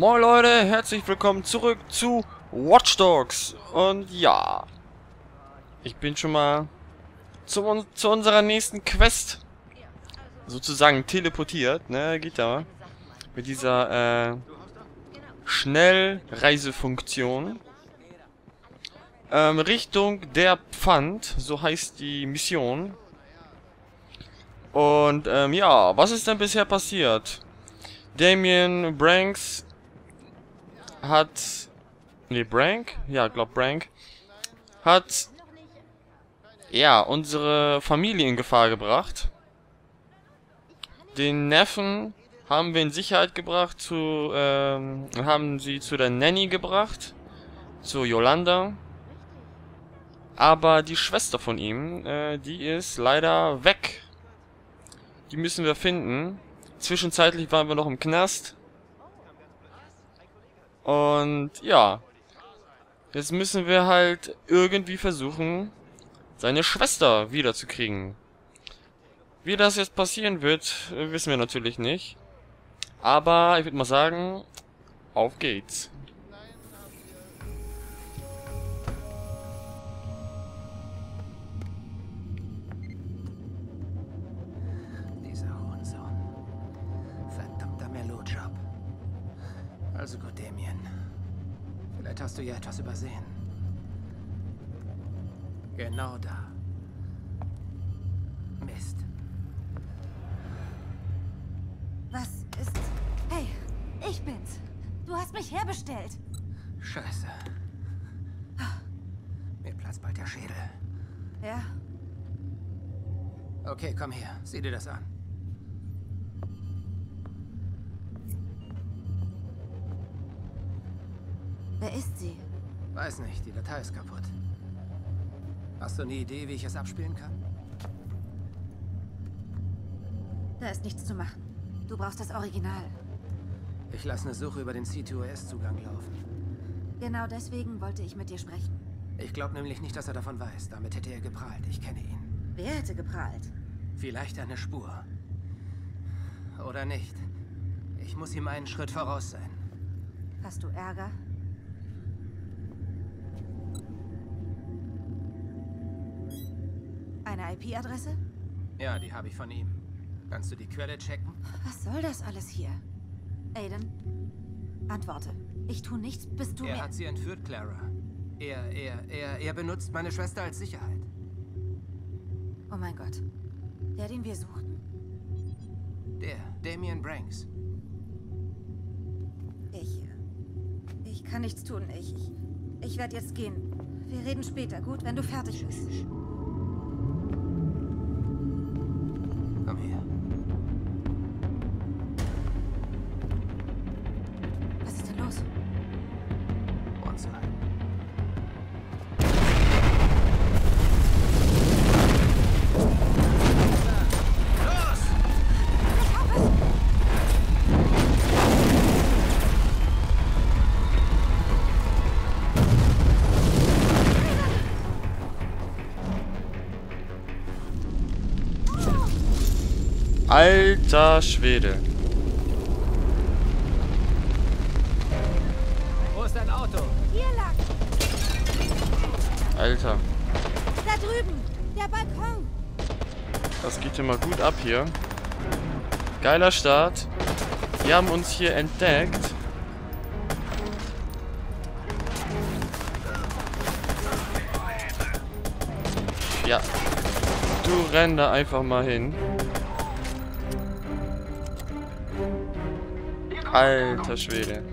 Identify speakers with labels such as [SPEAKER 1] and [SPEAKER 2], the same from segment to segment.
[SPEAKER 1] Moin Leute, herzlich willkommen zurück zu Watch Dogs. Und ja, ich bin schon mal zu unserer nächsten Quest sozusagen teleportiert, ne, geht da. Mit dieser Schnellreisefunktion. Richtung der Pfand, so heißt die Mission. Und ja, was ist denn bisher passiert? Damien Branks hat... Ne, Brank? Ja, glaub Brank. Hat... ja, unsere Familie in Gefahr gebracht. Den Neffen haben wir in Sicherheit gebracht, haben sie zu der Nanny gebracht. Zu Yolanda. Aber die Schwester von ihm, die ist leider weg. Die müssen wir finden. Zwischenzeitlich waren wir noch im Knast. Und ja. Jetzt müssen wir halt irgendwie versuchen, seine Schwester wiederzukriegen. Wie das jetzt passieren wird, wissen wir natürlich nicht. Aber ich würde mal sagen, auf geht's.
[SPEAKER 2] Also gut, Damien. Vielleicht hast du ja etwas übersehen. Genau da. Mist.
[SPEAKER 3] Was ist... Hey, ich bin's. Du hast mich herbestellt.
[SPEAKER 2] Scheiße. Mir platzt bald der Schädel.
[SPEAKER 3] Ja?
[SPEAKER 2] Okay, komm her. Sieh dir das an.
[SPEAKER 3] Wer ist sie?
[SPEAKER 2] Weiß nicht, die Datei ist kaputt. Hast du eine Idee, wie ich es abspielen kann?
[SPEAKER 3] Da ist nichts zu machen. Du brauchst das Original.
[SPEAKER 2] Ich lasse eine Suche über den C2S-Zugang laufen.
[SPEAKER 3] Genau deswegen wollte ich mit dir sprechen.
[SPEAKER 2] Ich glaube nämlich nicht, dass er davon weiß. Damit hätte er geprahlt. Ich kenne ihn.
[SPEAKER 3] Wer hätte geprahlt?
[SPEAKER 2] Vielleicht eine Spur. Oder nicht. Ich muss ihm einen Schritt voraus sein.
[SPEAKER 3] Hast du Ärger? Eine IP-Adresse?
[SPEAKER 2] Ja, die habe ich von ihm. Kannst du die Quelle checken?
[SPEAKER 3] Was soll das alles hier? Aiden, antworte. Ich tue nichts, bis du mir...
[SPEAKER 2] Er hat sie entführt, Clara. Er benutzt meine Schwester als Sicherheit.
[SPEAKER 3] Oh mein Gott. Der, den wir suchten?
[SPEAKER 2] Der, Damien Branks.
[SPEAKER 3] Ich kann nichts tun. Ich werde jetzt gehen. Wir reden später, gut, wenn du fertig bist.
[SPEAKER 2] Komm her.
[SPEAKER 3] Was ist denn los?
[SPEAKER 2] One-side.
[SPEAKER 1] Alter Schwede.
[SPEAKER 2] Wo ist dein Auto?
[SPEAKER 3] Hier lang!
[SPEAKER 1] Alter.
[SPEAKER 3] Da drüben! Der Balkon!
[SPEAKER 1] Das geht ja mal gut ab hier. Geiler Start. Die haben uns hier entdeckt. Ja. Du renn da einfach mal hin. Alter Schwede.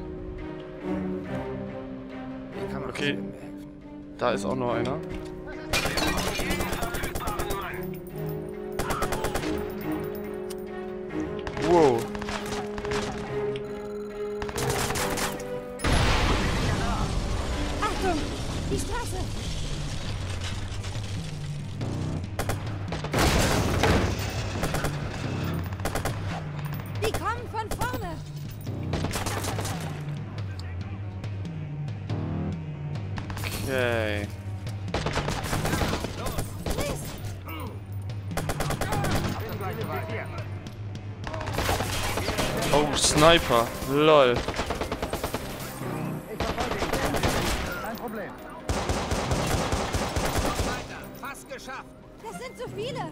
[SPEAKER 1] Okay. Da ist auch noch einer. Wow.
[SPEAKER 3] Achtung! Die Straße! Die kommen von vorne!
[SPEAKER 1] Okay. Oh, Sniper. Lol.
[SPEAKER 2] Fast geschafft.
[SPEAKER 3] Das sind zu viele.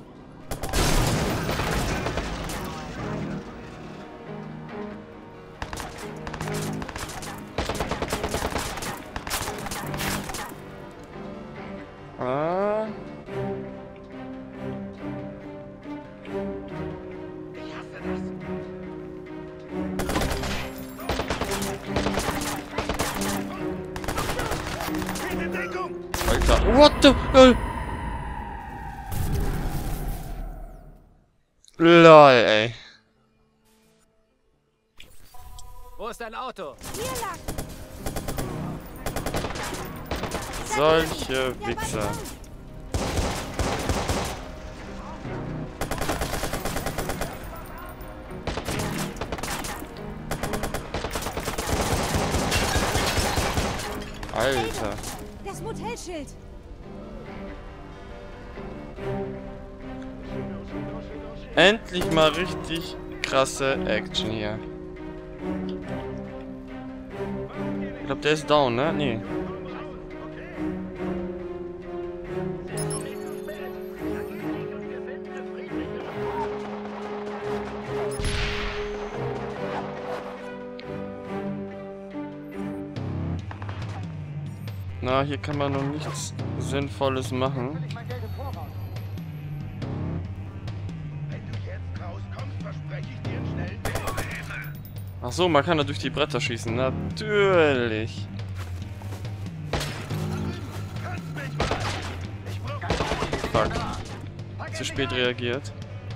[SPEAKER 1] Ah. Alter, what the... LOL, ey.
[SPEAKER 2] Wo ist dein Auto?
[SPEAKER 3] Hier lang.
[SPEAKER 1] Solche Wichser. Alter.
[SPEAKER 3] Das Motelschild.
[SPEAKER 1] Endlich mal richtig krasse Action hier. Ich glaube, der ist down, ne? Nee. Na, hier kann man noch nichts Sinnvolles machen. Ach so, man kann da durch die Bretter schießen. Natürlich. Fuck. Zu spät reagiert.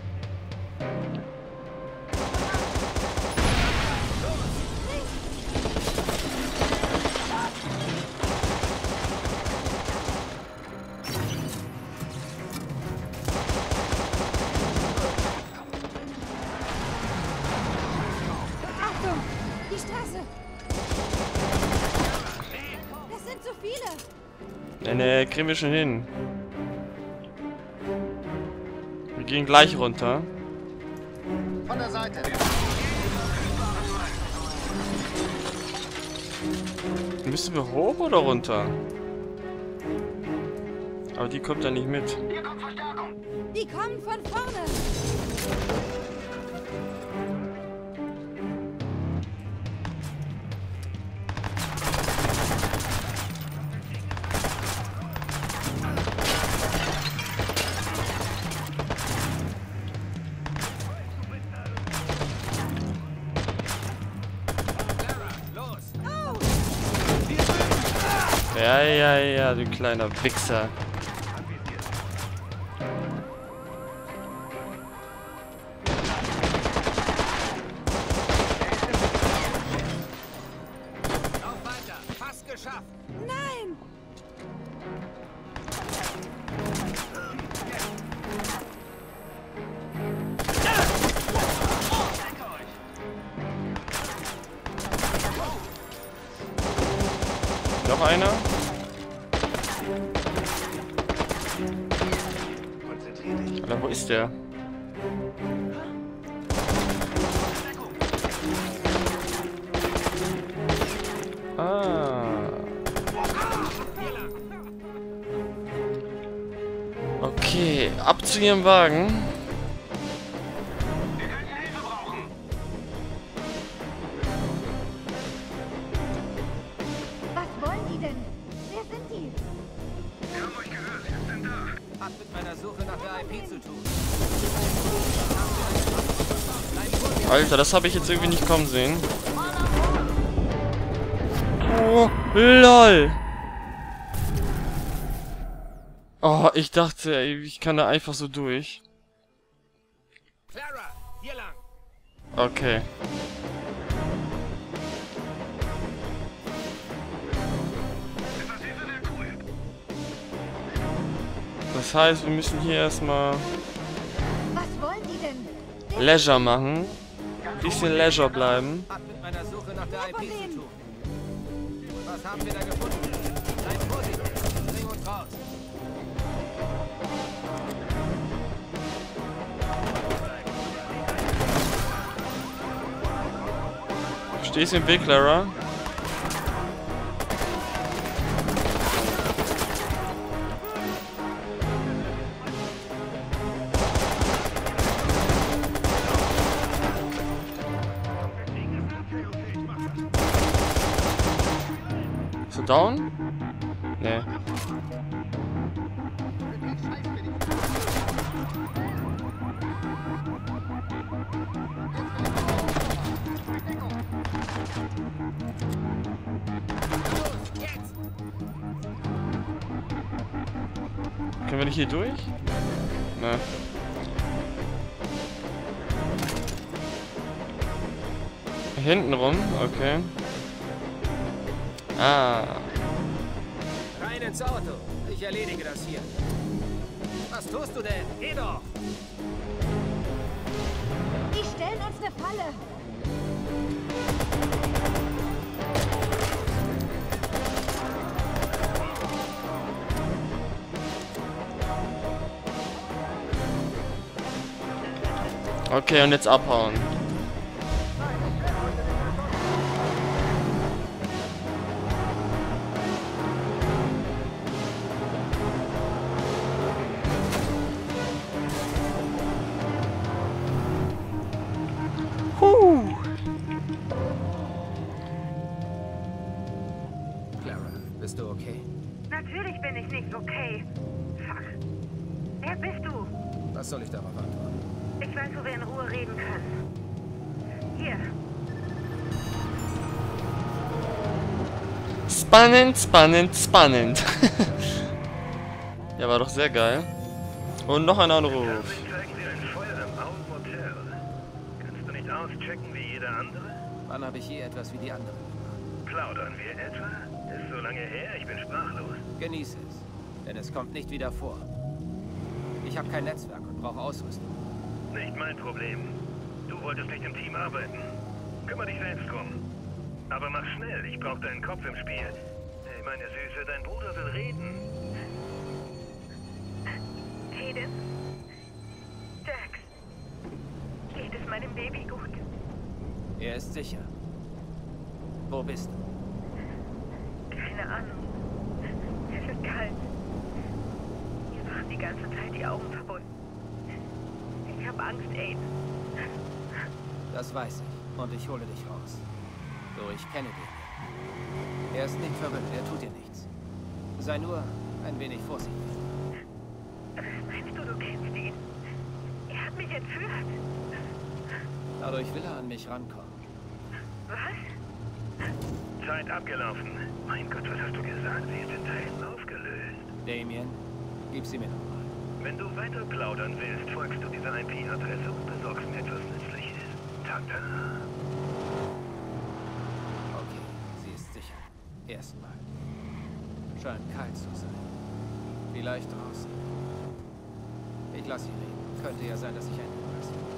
[SPEAKER 3] Achtung, die Straße. Das sind zu viele.
[SPEAKER 1] Ne, kriegen wir schon hin. Wir gehen gleich runter.
[SPEAKER 2] Von der Seite.
[SPEAKER 1] Müssen wir hoch oder runter? Aber die kommt da nicht mit.
[SPEAKER 3] Die kommen von vorne.
[SPEAKER 1] Ja, du kleiner Wichser.
[SPEAKER 2] Lauf weiter. Fast geschafft.
[SPEAKER 3] Nein.
[SPEAKER 1] Noch einer? Alter, wo ist der? Ah. Okay, ab zu ihrem Wagen.
[SPEAKER 3] Was wollen die denn? Wer sind die?
[SPEAKER 2] Hat mit meiner Suche nach der IP zu tun.
[SPEAKER 1] Alter, das habe ich jetzt irgendwie nicht kommen sehen. Oh, lol. Oh, ich dachte, ey, ich kann da einfach so durch.
[SPEAKER 2] Clara, hier lang.
[SPEAKER 1] Okay. Das heißt, wir müssen hier erstmal
[SPEAKER 3] Was wollen die denn?
[SPEAKER 1] Leisure machen. Bisschen Leisure bleiben.
[SPEAKER 2] Hat mit meiner Suche nach der IP zu tun. Was haben wir da gefunden? Seid vorsichtig. Bring uns raus.
[SPEAKER 1] Stehst im Weg, Clara? down? Nee. Können wir nicht hier durch? Ne. Hinten rum, okay. Ah.
[SPEAKER 2] Rein ins Auto. Ich erledige das hier. Was tust du denn? Geh doch!
[SPEAKER 3] Die stellen uns eine Falle.
[SPEAKER 1] Okay, und jetzt abhauen.
[SPEAKER 2] Clara, bist du okay?
[SPEAKER 4] Natürlich bin ich nicht okay. Fuck. Wer bist du?
[SPEAKER 2] Was soll ich darauf antworten?
[SPEAKER 4] Ich weiß, wo wir in Ruhe reden können. Hier.
[SPEAKER 1] Spannend, spannend, spannend. Ja, war doch sehr geil. Und noch ein Anruf.
[SPEAKER 5] Zeigen Sie ein Feuer im Augenhotel. Kannst du nicht auschecken wie jeder andere?
[SPEAKER 2] Wann habe ich je etwas wie die anderen gemacht?
[SPEAKER 5] Plaudern wir etwa? Ist so lange her, ich bin sprachlos.
[SPEAKER 2] Genieße es, denn es kommt nicht wieder vor. Ich habe kein Netzwerk und brauche Ausrüstung.
[SPEAKER 5] Nicht mein Problem. Du wolltest nicht im Team arbeiten. Kümmer dich selbst drum. Aber mach schnell, ich brauche deinen Kopf im Spiel. Hey, meine Süße, dein Bruder will reden.
[SPEAKER 4] Hayden? Jax. Geht es meinem Baby gut?
[SPEAKER 2] Er ist sicher. Wo bist du?
[SPEAKER 4] Keine Ahnung. Es ist kalt. Mir waren die ganze Zeit die Augen verbunden. Ich habe Angst, Aiden.
[SPEAKER 2] Das weiß ich. Und ich hole dich raus. So, ich kenne den. Er ist nicht verrückt, er tut dir nichts. Sei nur ein wenig vorsichtig.
[SPEAKER 4] Was meinst du, du kennst ihn? Er hat mich entführt.
[SPEAKER 2] Dadurch will er an mich rankommen.
[SPEAKER 4] Was?
[SPEAKER 5] Zeit abgelaufen. Mein Gott, was hast du gesagt? Sie ist in Teilen aufgelöst.
[SPEAKER 2] Damien, gib sie mir nochmal.
[SPEAKER 5] Wenn du weiter plaudern willst, folgst du dieser IP-Adresse und besorgst mir etwas Nützliches. Tata.
[SPEAKER 2] Okay, sie ist sicher. Erstmal. Scheint kalt zu sein. Vielleicht draußen. Ich lasse sie reden. Könnte ja sein, dass ich ein Hinweis finde.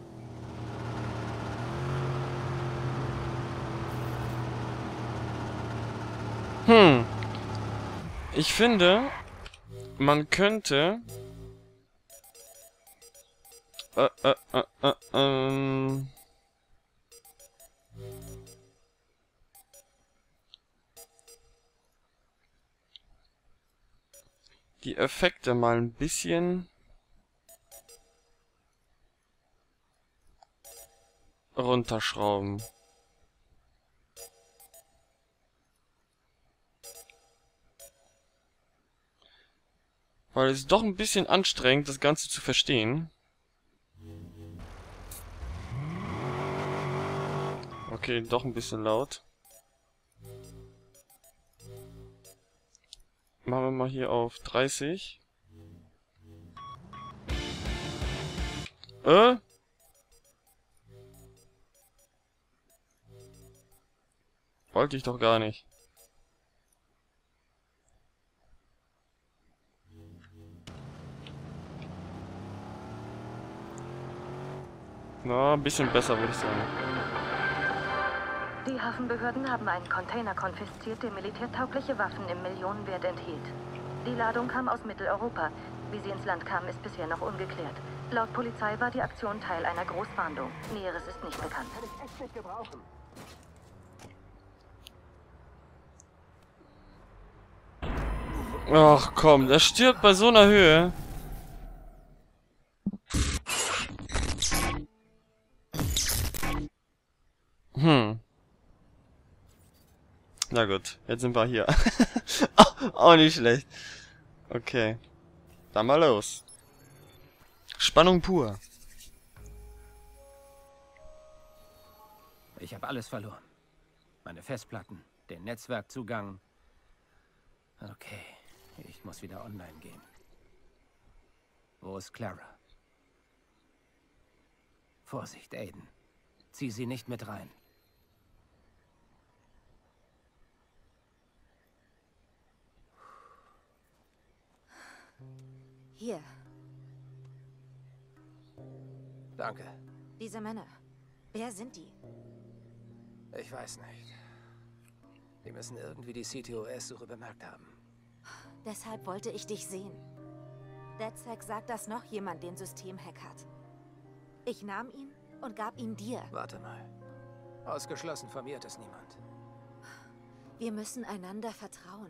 [SPEAKER 1] Ich finde, man könnte... die Effekte mal ein bisschen runterschrauben. Weil es ist doch ein bisschen anstrengend, das Ganze zu verstehen. Okay, doch ein bisschen laut. Machen wir mal hier auf 30. Wollte ich doch gar nicht. Na, ein bisschen besser, würde ich sagen.
[SPEAKER 6] Die Hafenbehörden haben einen Container konfisziert, der militärtaugliche Waffen im Millionenwert enthielt. Die Ladung kam aus Mitteleuropa. Wie sie ins Land kam, ist bisher noch ungeklärt. Laut Polizei war die Aktion Teil einer Großfahndung. Näheres ist nicht bekannt.
[SPEAKER 1] Ach komm, der stirbt bei so einer Höhe. Na gut, jetzt sind wir hier. Auch nicht schlecht. Okay. Dann mal los. Spannung pur.
[SPEAKER 2] Ich habe alles verloren. Meine Festplatten, den Netzwerkzugang. Okay, ich muss wieder online gehen. Wo ist Clara? Vorsicht, Aiden. Zieh sie nicht mit rein.
[SPEAKER 3] Hier,
[SPEAKER 2] Danke.
[SPEAKER 3] diese Männer. Wer sind die?
[SPEAKER 2] Ich weiß nicht. Die müssen irgendwie die CTOS-Suche bemerkt haben.
[SPEAKER 3] Deshalb wollte ich dich sehen. DedSec sagt, dass noch jemand den Systemhack hat. Ich nahm ihn und gab ihn dir.
[SPEAKER 2] Warte mal. Ausgeschlossen, von mir hat es niemand.
[SPEAKER 3] Wir müssen einander vertrauen.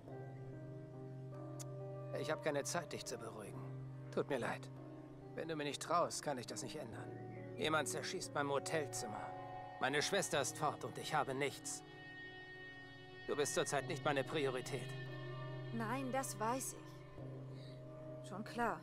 [SPEAKER 2] Ich habe keine Zeit, dich zu beruhigen. Tut mir leid. Wenn du mir nicht traust, kann ich das nicht ändern. Jemand zerschießt mein Hotelzimmer. Meine Schwester ist fort und ich habe nichts. Du bist zurzeit nicht meine Priorität.
[SPEAKER 3] Nein, das weiß ich. Schon klar.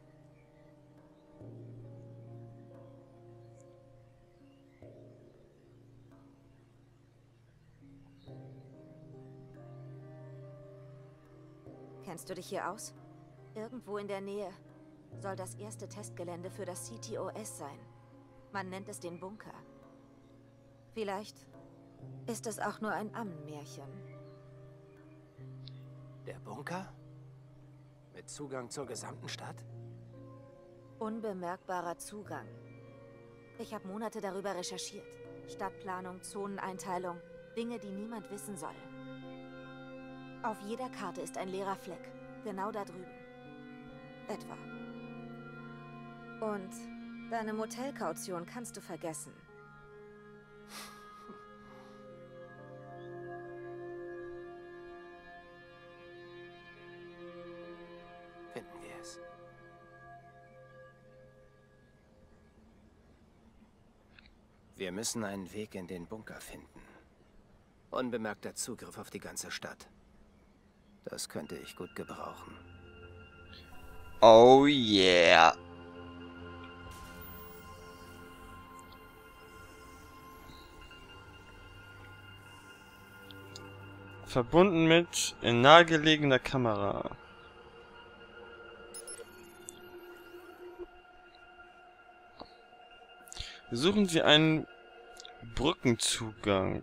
[SPEAKER 3] Kennst du dich hier aus? Irgendwo in der Nähe soll das erste Testgelände für das CTOS sein. Man nennt es den Bunker. Vielleicht ist es auch nur ein Ammenmärchen.
[SPEAKER 2] Der Bunker? Mit Zugang zur gesamten Stadt?
[SPEAKER 3] Unbemerkbarer Zugang. Ich habe Monate darüber recherchiert. Stadtplanung, Zoneneinteilung, Dinge, die niemand wissen soll. Auf jeder Karte ist ein leerer Fleck. Genau da drüben. Etwa. Und deine Motelkaution kannst du vergessen.
[SPEAKER 2] Finden wir es. Wir müssen einen Weg in den Bunker finden. Unbemerkter Zugriff auf die ganze Stadt. Das könnte ich gut gebrauchen.
[SPEAKER 1] Oh yeah. Verbunden mit in nahegelegener Kamera. Suchen Sie einen Brückenzugang.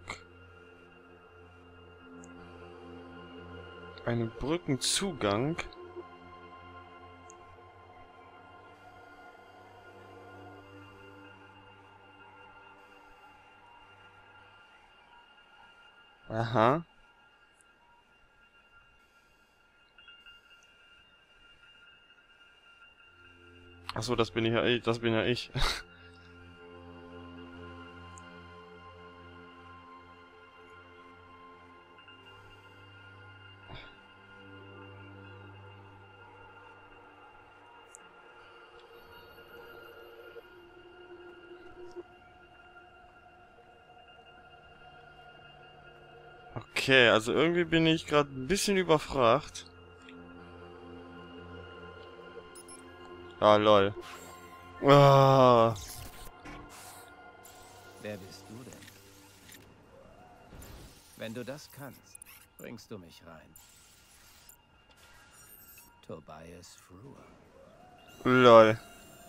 [SPEAKER 1] Einen Brückenzugang? Aha. Ach so, das bin ich ja, das bin ja ich. Okay, also irgendwie bin ich gerade ein bisschen überfragt. Ah, lol. Ah.
[SPEAKER 2] Wer bist du denn? Wenn du das kannst, bringst du mich rein. Tobias Frewer.
[SPEAKER 1] Lol.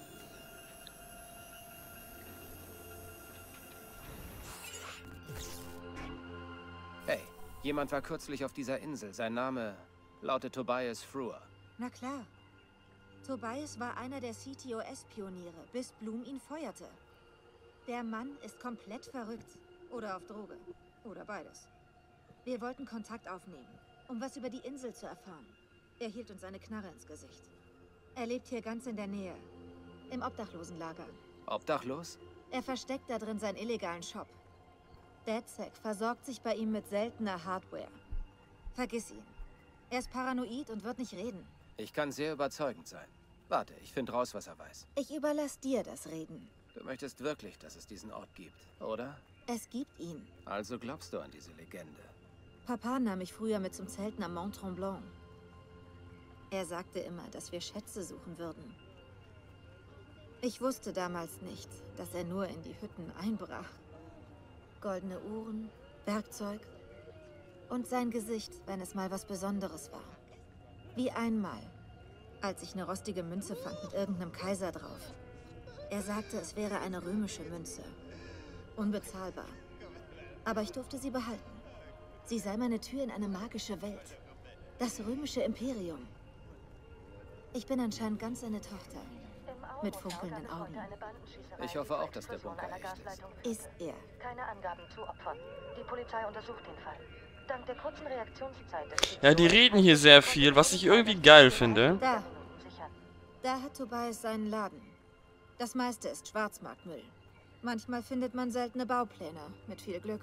[SPEAKER 2] Hey, jemand war kürzlich auf dieser Insel. Sein Name lautet Tobias Frewer.
[SPEAKER 3] Na klar. Tobias war einer der CTOS-Pioniere, bis Bloom ihn feuerte. Der Mann ist komplett verrückt. Oder auf Droge. Oder beides. Wir wollten Kontakt aufnehmen, um was über die Insel zu erfahren. Er hielt uns eine Knarre ins Gesicht. Er lebt hier ganz in der Nähe. Im Obdachlosenlager.
[SPEAKER 2] Obdachlos?
[SPEAKER 3] Er versteckt da drin seinen illegalen Shop. DedSec versorgt sich bei ihm mit seltener Hardware. Vergiss ihn. Er ist paranoid und wird nicht reden.
[SPEAKER 2] Ich kann sehr überzeugend sein. Warte, ich finde raus, was er weiß.
[SPEAKER 3] Ich überlasse dir das Reden.
[SPEAKER 2] Du möchtest wirklich, dass es diesen Ort gibt, oder?
[SPEAKER 3] Es gibt ihn.
[SPEAKER 2] Also glaubst du an diese Legende.
[SPEAKER 3] Papa nahm mich früher mit zum Zelten am Mont Tremblant. Er sagte immer, dass wir Schätze suchen würden. Ich wusste damals nicht, dass er nur in die Hütten einbrach. Goldene Uhren, Werkzeug und sein Gesicht, wenn es mal was Besonderes war. Wie einmal, als ich eine rostige Münze fand mit irgendeinem Kaiser drauf. Er sagte, es wäre eine römische Münze. Unbezahlbar. Aber ich durfte sie behalten. Sie sei meine Tür in eine magische Welt. Das römische Imperium. Ich bin anscheinend ganz seine Tochter. Mit funkelnden Augen.
[SPEAKER 2] Ich hoffe auch, dass der Bunker echt ist.
[SPEAKER 3] Ist er.
[SPEAKER 6] Keine Angaben zu Opfern. Die Polizei untersucht den Fall. Dank der kurzen Reaktionszeit des
[SPEAKER 1] Ja, die reden hier sehr viel, was ich irgendwie geil finde.
[SPEAKER 3] Da hat Tobias seinen Laden. Das meiste ist Schwarzmarktmüll. Manchmal findet man seltene Baupläne, mit viel Glück.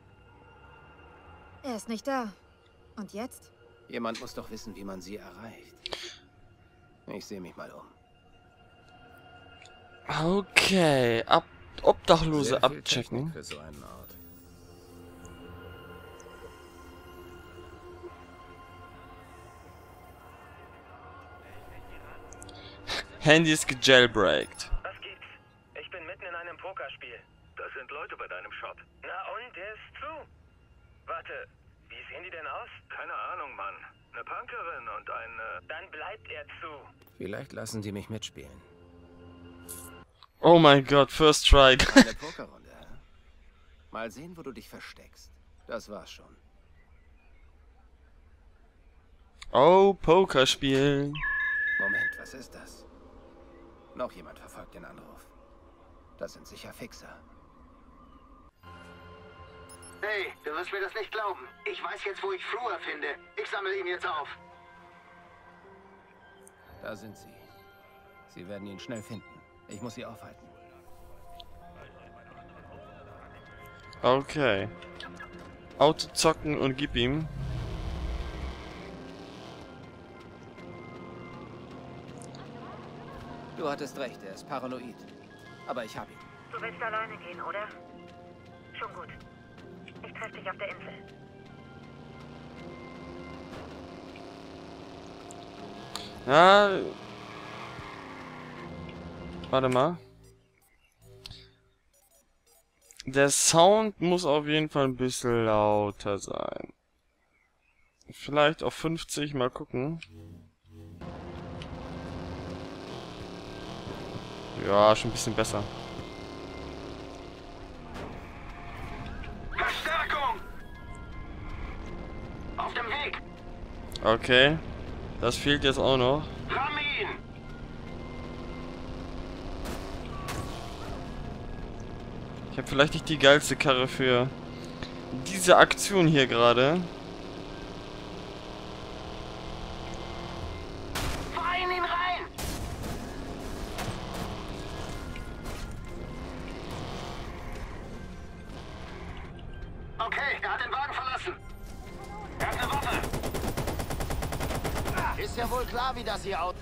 [SPEAKER 3] Er ist nicht da. Und jetzt?
[SPEAKER 2] Jemand muss doch wissen, wie man sie erreicht. Ich sehe mich mal um.
[SPEAKER 1] Okay, Obdachlose
[SPEAKER 2] Sehr viel
[SPEAKER 1] abchecken.
[SPEAKER 2] Technik für so einen Ort.
[SPEAKER 1] Handy ist gejailbreakt.
[SPEAKER 5] Was gibt's? Ich bin mitten in einem Pokerspiel. Das sind Leute bei deinem Shop. Na und, der ist zu. Warte, wie sehen die denn aus? Keine Ahnung, Mann. Eine Punkerin und ein... Dann bleibt er zu.
[SPEAKER 2] Vielleicht lassen die mich mitspielen.
[SPEAKER 1] Oh mein Gott, First Strike.
[SPEAKER 2] Eine Pokerrunde, hä? Mal sehen, wo du dich versteckst. Das war's schon.
[SPEAKER 1] Oh, Pokerspiel.
[SPEAKER 2] Moment, was ist das? Noch jemand verfolgt den Anruf. Das sind sicher Fixer.
[SPEAKER 7] Hey, du wirst mir das nicht glauben. Ich weiß jetzt, wo ich Frewer finde. Ich sammle ihn jetzt auf.
[SPEAKER 2] Da sind sie. Sie werden ihn schnell finden. Ich muss sie aufhalten.
[SPEAKER 1] Okay. Auto zocken und gib ihm.
[SPEAKER 2] Du hattest recht, er ist paranoid. Aber ich hab ihn.
[SPEAKER 4] Du willst alleine gehen, oder? Schon gut. Ich treffe dich auf der Insel.
[SPEAKER 1] Ja. Warte mal. Der Sound muss auf jeden Fall ein bisschen lauter sein. Vielleicht auf 50, mal gucken. Ja, schon ein bisschen besser.
[SPEAKER 7] Verstärkung! Auf dem Weg!
[SPEAKER 1] Okay. Das fehlt jetzt auch noch.
[SPEAKER 7] Ramm ihn!
[SPEAKER 1] Ich habe vielleicht nicht die geilste Karre für diese Aktion hier gerade.
[SPEAKER 7] Fahr ihn rein! Okay, er hat den Wagen verlassen. Er hat eine Waffe. Ist ja wohl klar, wie das hier aus...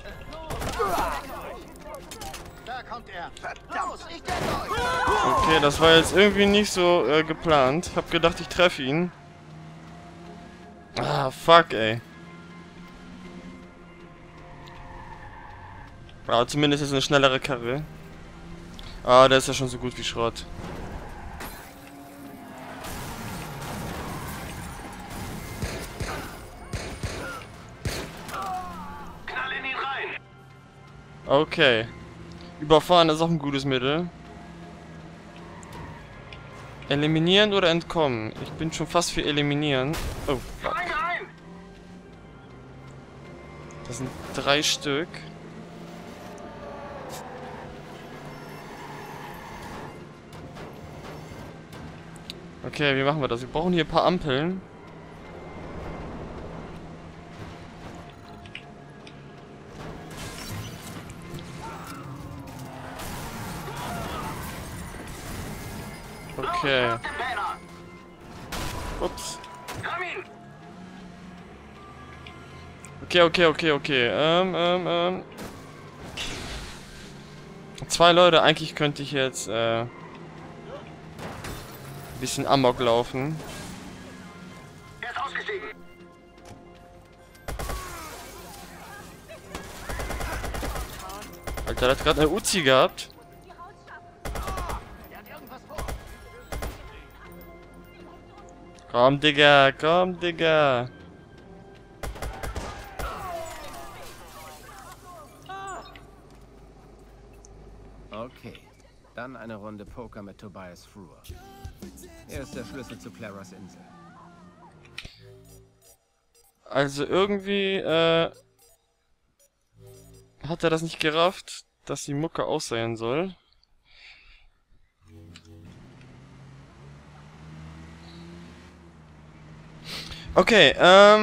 [SPEAKER 7] Da kommt er. Verdammt! Ich denke euch!
[SPEAKER 1] Okay, das war jetzt irgendwie nicht so geplant. Hab gedacht, ich treffe ihn. Ah, fuck, ey. Aber zumindest ist eine schnellere Karre. Ah, der ist ja schon so gut wie Schrott.
[SPEAKER 7] Knall in ihn rein!
[SPEAKER 1] Okay. Überfahren ist auch ein gutes Mittel. Eliminieren oder entkommen? Ich bin schon fast für eliminieren. Oh, fuck.
[SPEAKER 7] Fahr ihn rein!
[SPEAKER 1] Das sind 3 Stück. Okay, wie machen wir das? Wir brauchen hier ein paar Ampeln. Okay.
[SPEAKER 7] Auf den Banner!
[SPEAKER 1] Ups.
[SPEAKER 7] Ramm ihn!
[SPEAKER 1] Okay. 2 Leute, eigentlich könnte ich jetzt ein bisschen Amok laufen.
[SPEAKER 7] Er ist ausgestiegen!
[SPEAKER 1] Alter, der hat gerade eine Uzi gehabt. Komm, Digga, komm, Digga.
[SPEAKER 2] Okay, dann eine Runde Poker mit Tobias Frewer. Er ist der Schlüssel zu Claras Insel.
[SPEAKER 1] Also irgendwie, hat er das nicht gerafft, dass die Mucke aussehen soll. Okay,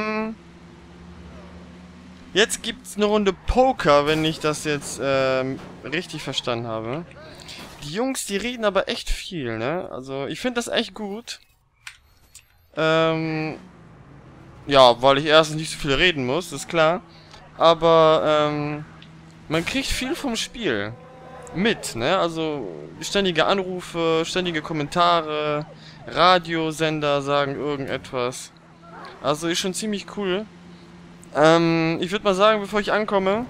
[SPEAKER 1] jetzt gibt's eine Runde Poker, wenn ich das jetzt, richtig verstanden habe. Die Jungs, die reden aber echt viel, ne? Also, ich finde das echt gut. Ja, weil ich erstens nicht so viel reden muss, ist klar. Aber, man kriegt viel vom Spiel mit, ne? Also, ständige Anrufe, ständige Kommentare, Radiosender sagen irgendetwas. Also, ist schon ziemlich cool. Ich würde mal sagen, bevor ich ankomme,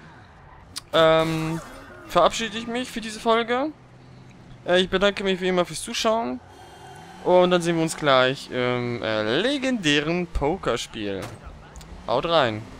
[SPEAKER 1] verabschiede ich mich für diese Folge. Ich bedanke mich wie immer fürs Zuschauen. Und dann sehen wir uns gleich im legendären Pokerspiel. Haut rein.